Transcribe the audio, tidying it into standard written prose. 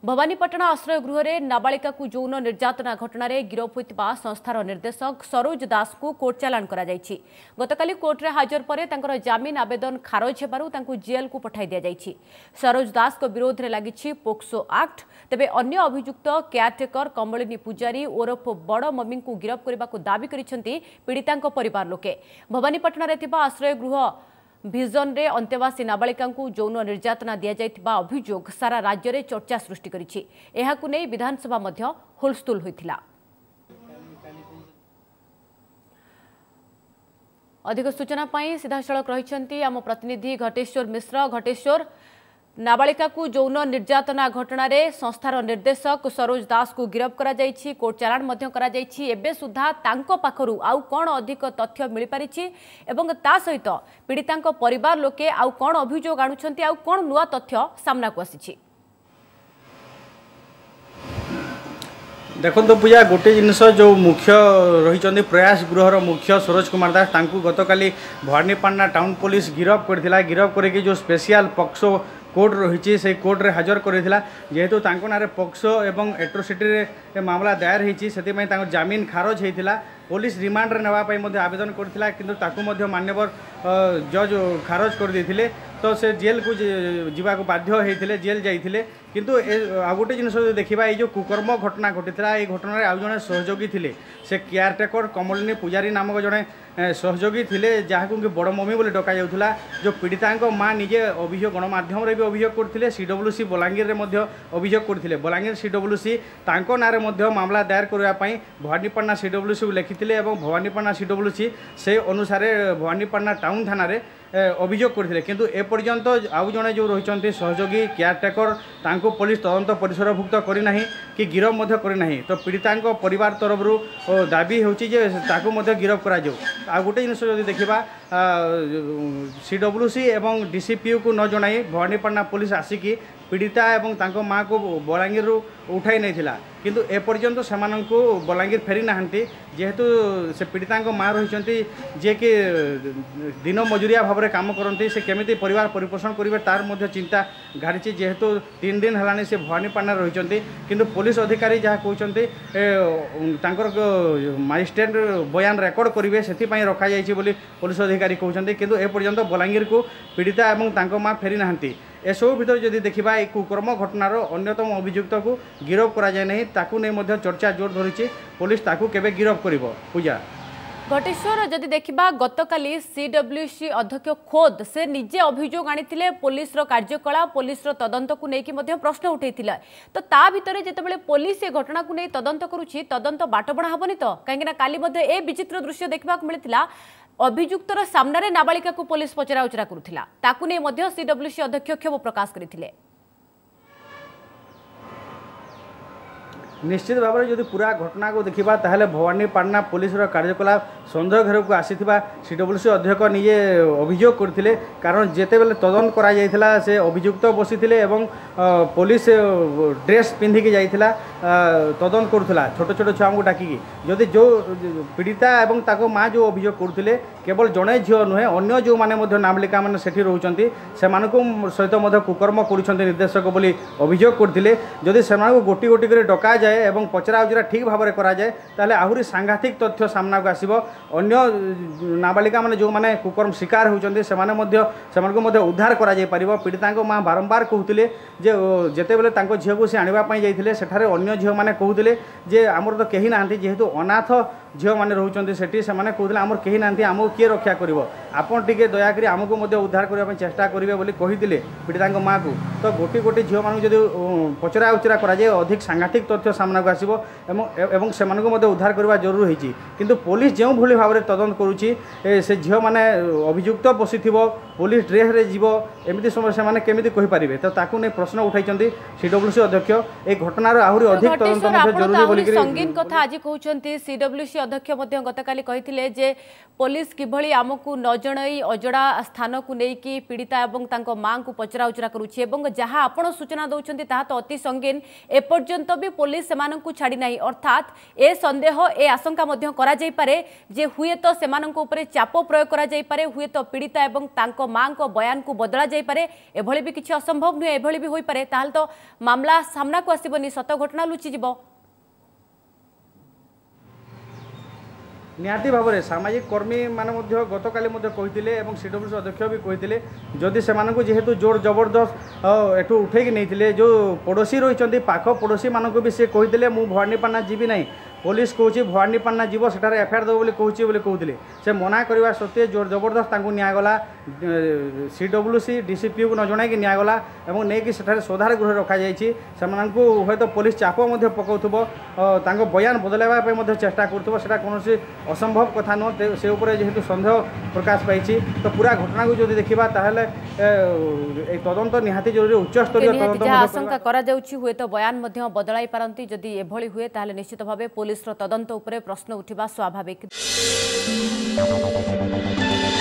भवानीपाटना आश्रय गृह में नाबालिका को यौन निर्यातना घटना गिरफ होता संस्थार निर्देशक सरोज दास को कोर्ट चालाण कर गतकाली कोर्टे हाजर पर जमीन आवेदन खारज होबारु जेल को पठाई दि जाइछि। सरोज दास को विरोध में लगी पोक्सो एक्ट। तेबे अन्य अभियुक्त केयारटेकर कमलिनी पूजारी ओरफ बड़ मम्मी को गिरफ करने को दावी करिसेंति पीड़िता परिवार लोके। भवानीपाटना आश्रय गृह भिजन रे अंतेवासी नाबालिका को यौन निर्यातना दि जाइथिबा अभियोग सारा राज्य में चर्चा सृष्टि करिछि। एहाकु नै विधानसभा मध्य हुलस्थुल होइथिला। अधिक सूचना पाई सीधासलख रहिछंती आम प्रतिनिधि घटेश्वर मिश्र। घटेश्वर, नाबालिका को यौन निर्यातना घटना रे संस्थार निर्देशक सरोज दास को गिरफ करा जाइछि, कोर्ट चालाण मध्य करा जाइछि। एबे सुधा तांको पाखरु आउ कोन अधिक तथ्य मिलि पारिछि एवं ता सहित पीड़ितांको परिवार लोके आउ कोन अभियोग आनुछंती, आउ कोन नुवा तथ्य सामना को आसिछि? देखो पूजा गोटे जिनस जो मुख्य रही प्रयास गृहर मुख्य सरोज कुमार दास गतकाली भवानीपाटना टाउन पुलिस गिरफ करथिला। गिरफ करके जो स्पेशल पॉक्सो कोर्ट रही से कोर्ट रे हाजर करथिला। जेहेतु तांको नारे पॉक्सो एवं एट्रोसिटी रे मामला दायर होईछि सेति जमीन खारज होइथिला। पुलिस रिमांड रे नेवा पई मध्ये आवेदन करथिला, किंतु ताकू मध्ये मान्यवर जज खारज कर देथिले। तो से जेल को जीवा को बाध्य होइथिले, जेल जाइथिले। किंतु आ गोटे जिनस देखिबा ये जो कुकर्म घटना घटिथिला, ए घटना रे आ जने सहयोगी थिले से केयारटेकर कमलिनी पूजारी नामक जने सहयोगी थिले, जहाकू बड़ मम्मी बोली डका जाउथला। जो पीड़िता माँ निजे अभियोग गणमाध्यम रे भी अभियोग करथिले, सीडब्ल्यूसी बलांगीर रे मध्ये अभियोग करथिले। बलांगीर सीडब्ल्यूसी तांको नारे मध्ये मामला दायर करबा पई भवानीपाटना सीडब्ल्यूसी को लिखिथिले एवं भवानीपाटना सीडब्ल्यूसी से अनुसार भवानीपाटना टाउन थाना रे अभियोग करथिले। किंतु ए पर्यंत आउ जने जो रहिचंती सहयोगी केयारटेकर तांको पुलिस तदंत परिसरभुक्त करि नाही कि गिरफ मध्ये करि नाही। तो पीड़ितांको परिवार तरफरु दाबी होची जे ताको मध्ये गिरफ करा जाऊ। आ गोटे जिनस जदि देखिबा सीडब्ल्यूसी एवं डीसीपीओ को न जणाई भवानीपाटना पुलिस आसिकी पीड़िता एवं तांको माँ को बलांगीर उठाई नहीं थिला, किंतु ए पर्यंत सेमानंको बलांगीर फेरी नाहंती। जेहेतु से पीड़िता माँ रही जे कि दिन मजुरिया भाव में काम करती, से केमिति परिवार परिपोषण करेंगे तार मध्य चिंता घाड़ी। जेहेतु 3 दिन है से भवानीपाटना रही, किंतु पुलिस अधिकारी जहाँ कहते मजिस्ट्रेट बयान रेकर्ड करेंगे से रखा जाइए बोली पुलिस अधिकारी कहते। किंतु ए पर्यंत बलांगीर को पीड़िता एवं तांको माँ फेरी नाहंती। एसबू भितर जदि देखा ये कुकर्म घटनार अन्यतम अभियुक्त को गिरफ करा जाए नहीं, ताकू नहीं मध्य चर्चा जोर धरी। पुलिस ताकू केबे गिरफ करिवो पूजा। घटेश्वर, जदि देखा गतकाली सीडब्ल्यूसी अध्यक्ष खोद से निजे अभियोग आनी पुलिस कार्यकला पुलिस तदंत को लेकिन प्रश्न उठे। तो ता भितर जितेबाला पुलिस ए घटना को नहीं तदंत करुच्ची, तदंत बाटबणा हेनी तो कहीं काली ए विचित्र दृश्य देखा मिलता। अभियुक्तर सामने नाबालिका को पुलिस पचरा उचरा करुथिला, ताकू नै मध्य सीडब्ल्यूसी अध्यक्ष क्षोभ प्रकाश करथिले। निश्चित भाव में जब पूरा घटना को देखा ताहले भवानीपाटना पुलिस कार्यकलाप सन्देह घर को आसीथिबा सीडब्ल्यूसी अध्यक्ष निजे अभियोग करथिले। कारण जेते बेले तदंत करा जायथिला से अभियुक्त बसीथिले एवं पुलिस ड्रेस पिंधिकी जाइथिला तदंत करुथिला छोट छोट छुआ को डाकिकी। जदि जो पीड़िता एवं ताको माँ जो अभियोग करुथिले केवल जड़े झील नुहे, अन्य जो माने मध्य नाबालिका माने सेठी रहउचंती सेमानकु सहित मध्य कुकर्म करुछंती निर्देशक बोली अभियोग करथिले। जदि सेमानकु गोटी गोटी करे डका जाए एवं पचरा उचरा ठीक भाव में करा जाए ताहले आहुरी सांघातिक तथ्य सामना को आसीबो। अन्य नाबालिका माने जो माने कुकर्म शिकार होउचंती सेमाने मध्य उद्धार करा जाय परिबो। पीड़ितांको माँ बारंबार कहूतिले जे जेते बेले तांको झियो को से आनिबा पई जाइथिले सेठारे अन्य झियो माने कहूतिले जे आमर तो केही नांती, जेहेतु अनाथ झियो माने रहउचंती सेठी सेमाने कहूतिले आमर केही नांती, आमको किए रक्षा करिवो, आपण टिके दया करी आमको मध्य उद्धार करबा पई चेष्टा करिवे बोली कहिथिले पीड़ितांको माँ को। तो गोटी गोटी झियो मानू जदि पचरा उचरा करा जाए अधिक सांघातिक तथ्य सामना को आसीबो एवं सेमानकु मध्य उद्धार करबा जरूरी होईची। किंतु पुलिस जो भली भाव में तदंत करुच्ची से झील मैंने अभियुक्त बसीथिबो पुलिस ड्रेस रे जीवो एमती समय से केमिति कहि परिबे। तो ताकू ने प्रश्न उठाइचंती सीडब्ल्यूसी अध्यक्ष ए घटनार आहुरी अधिक तदंत मध्य जरूरी बोली संगीन कथा आज कहउचंती। सीडब्ल्यूसी अध्यक्ष मध्य गतकाली कहिथिले जे पुलिस किभली आमकु न जणई अजड़ा स्थान को लेकी पीड़िता एवं तांको मां को पचरा उचरा करुच्ची एवं जहाँ आपण सूचना दउचंती ताहा तो अति संगीन। एपर्यंत भी पुलिस सेमानंकु छाड़ी नाही अर्थात ए संदेह ए आशंका मध्य करा जाई पारे जे हुए तो सेमानंकु ऊपर चाप प्रयोग करा जाई पारे हुए तो पीड़िता एवं तांको मां को बयान को बदला जाई पारे एभली भी किछि असंभव नुहे एभली भी होई पारे ताल तो मामला सामना को आसीबनी सत घटना लुचि जिवो निहाती भाव में सामाजिक कर्मी मैंने गतकाली कहते और सीडब्ल्यूसी अध्यक्ष भी कहते जदि से जेहेतु जोर जबरदस्त एठू उठेकी नहीं जो पड़ोशी रही पाख पड़ोशी मानक भी सी कहते मुझे भवानीपाटना जीवी ना पुलिस कौच भवानीपाटना जीव सेठार एफआईआर देव कहते से मना करने सत्वे जोर जबरदस्त निगला सीडब्ल्यूसी डीसीपी को न जन निगला और नहीं सोधार गृह रखा हूँ तो पुलिस चाप पकाउब बयान बदलवाई चेष्टा करूँ कौन असंभव कथा नुह से जेहेतु सन्देह प्रकाश पाई तो पूरा घटना को जो देखा तदंत निहाती जरूरी उच्च स्तरीय आशंका करा जाउछि हुए तो बयान मध्य बदलाई पारंती जदि एभली हुए ताहले निश्चित भावे पुलिस रो तदंत उपरे प्रश्न उठिबा स्वाभाविक।